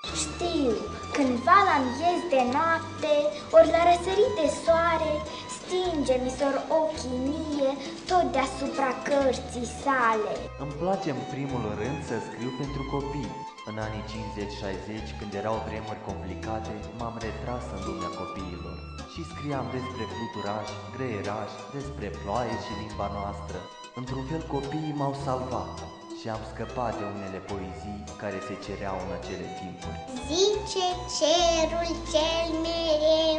Știu, cândva la miez de noapte, ori la răsărit de soare, stinge misor ochii mie tot deasupra cărții sale. Îmi place în primul rând să scriu pentru copii. În anii 50-60, când erau vremuri complicate, m-am retras în lumea copiilor și scriam despre fluturași, greierași, despre ploaie și limba noastră. Într-un fel, copiii m-au salvat și am scăpat de unele poezii care se cereau în acele timpuri. Zice cerul cel mereu,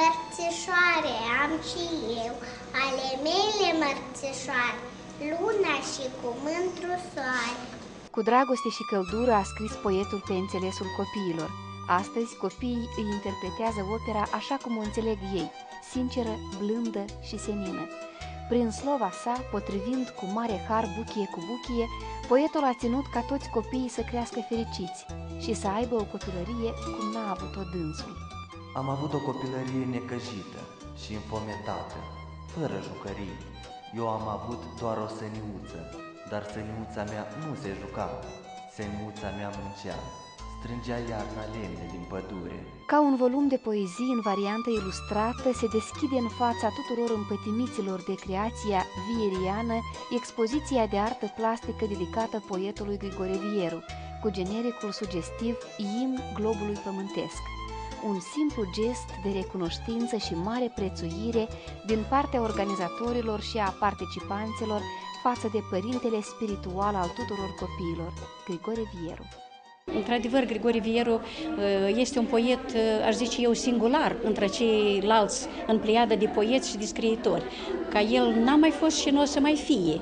mărțișoare am și eu, ale mele mărțișoare, luna și cu mântru soare. Cu dragoste și căldură a scris poetul pe înțelesul copiilor. Astăzi, copiii îi interpretează opera așa cum o înțeleg ei, sinceră, blândă și senină. Prin slova sa, potrivind cu mare har buchie cu buchie, poetul a ținut ca toți copiii să crească fericiți și să aibă o copilărie cum n-a avut-o dânsul. Am avut o copilărie necăjită și înfometată, fără jucării. Eu am avut doar o săniuță, dar săniuța mea nu se juca, săniuța mea muncea, strângea iarna lemne din pădure. Ca un volum de poezii în variantă ilustrată, se deschide în fața tuturor împătimiților de creația vieriană expoziția de artă plastică dedicată poetului Grigore Vieru, cu genericul sugestiv Imn globului pământesc. Un simplu gest de recunoștință și mare prețuire din partea organizatorilor și a participanților față de părintele spiritual al tuturor copiilor, Grigore Vieru. Într-adevăr, Grigore Vieru este un poet, aș zice eu, singular între ceilalți în pleiadă de poeți și de scriitori. Ca el n-a mai fost și nu o să mai fie.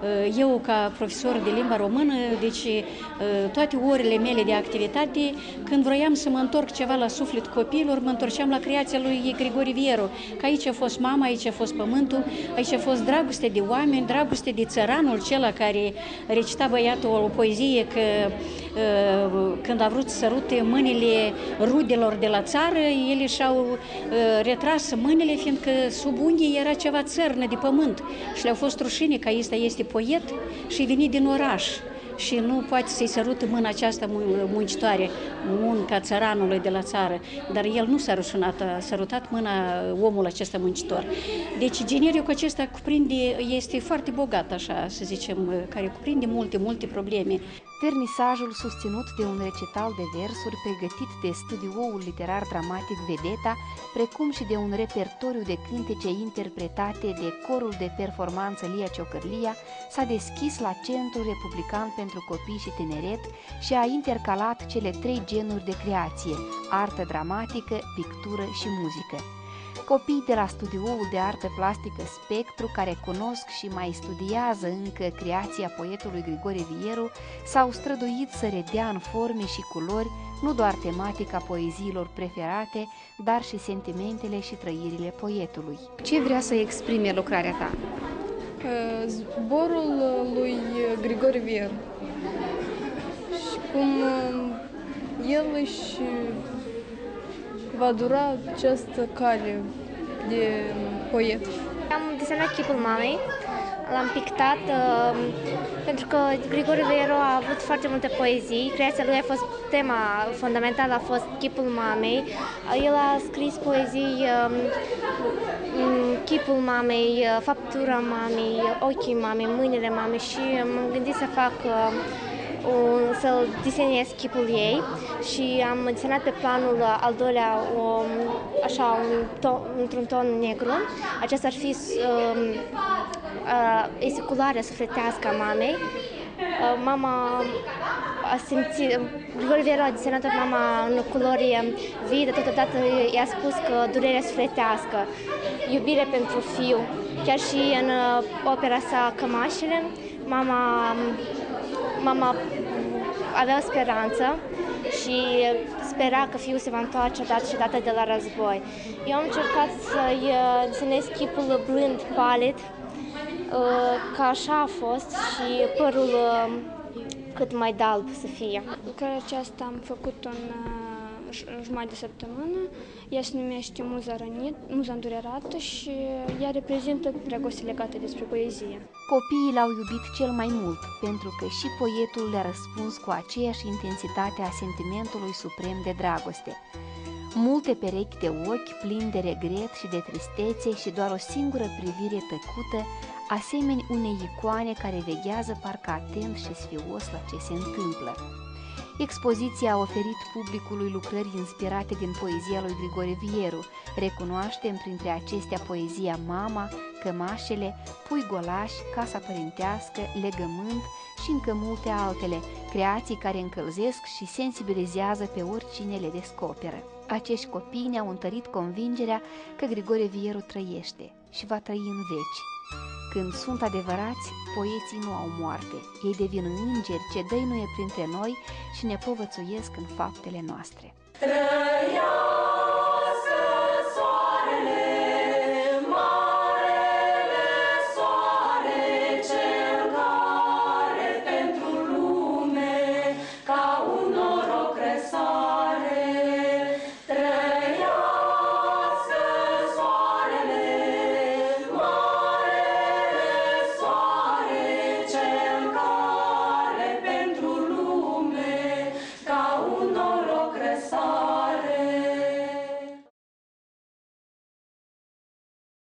Eu, ca profesor de limba română, deci toate orele mele de activitate, când vroiam să mă întorc ceva la suflet copiilor, mă întorceam la creația lui Grigore Vieru, că aici a fost mama, aici a fost pământul, aici a fost dragoste de oameni, dragoste de țăranul cela care recita băiatul o poezie că când a vrut să sărute mâinile rudelor de la țară, ele și-au retras mâinile, fiindcă sub unghii era ceva țărnă de pământ și le-au fost rușine că ăsta este poet și venit din oraș și nu poate să-i sărute mâna aceasta muncitoare, munca țăranului de la țară, dar el nu s-a rușinat, a sărutat mâna omul acesta muncitor. Deci genericul acesta este foarte bogat, așa să zicem, care cuprinde multe probleme. Vernisajul susținut de un recital de versuri pregătit de studioul literar dramatic Vedeta, precum și de un repertoriu de cântece interpretate de corul de performanță Lia Ciocărlia, s-a deschis la Centrul Republican pentru Copii și Tineret și a intercalat cele 3 genuri de creație, artă dramatică, pictură și muzică. Copii de la studioul de artă plastică Spectru, care cunosc și mai studiază încă creația poetului Grigore Vieru, s-au străduit să redea în forme și culori nu doar tematica poeziilor preferate, dar și sentimentele și trăirile poetului. Ce vrea să exprime lucrarea ta? Zborul lui Grigore Vieru și cum el își va dura această cale de poet. Am desenat chipul mamei, l-am pictat pentru că Grigore Vieru a avut foarte multe poezii. Creația lui a fost, tema fundamentală a fost chipul mamei. El a scris poezii, chipul mamei, faptura mamei, ochii mamei, mâinile mamei și m-am gândit să fac să desenez chipul ei și am desenat pe planul al doilea într-un ton negru. Aceasta ar fi este culoarea sufletească a mamei. Mama a simțit, Grigore Vieru a desenat mama în culori vii, dar totodată i-a spus că durerea sufletească, iubire pentru fiu. Chiar și în opera sa Cămașele, mama avea speranță și spera că fiul se va întoarce odată și odată de la război. Eu am încercat să-i desenez chipul blând, palid, că așa a fost și părul cât mai de alb să fie. Lucrarea aceasta am făcut-o în jumătate de săptămână. Ea se numește Muza îndurerată și ea reprezintă dragoste legată despre poezie. Copiii l-au iubit cel mai mult, pentru că și poetul le-a răspuns cu aceeași intensitate a sentimentului suprem de dragoste. Multe perechi de ochi plini de regret și de tristețe și doar o singură privire tăcută, asemeni unei icoane care veghează parcă atent și sfios la ce se întâmplă. Expoziția a oferit publicului lucrări inspirate din poezia lui Grigore Vieru. Recunoaștem printre acestea poezia Mama, Cămașele, Pui golași, Casa părintească, Legământ și încă multe altele, creații care încălzesc și sensibilizează pe oricine le descoperă. Acești copii ne-au întărit convingerea că Grigore Vieru trăiește și va trăi în veci. Când sunt adevărați, poeții nu au moarte, ei devin îngeri ce dăinuie printre noi și ne povățuiesc în faptele noastre. Trăia!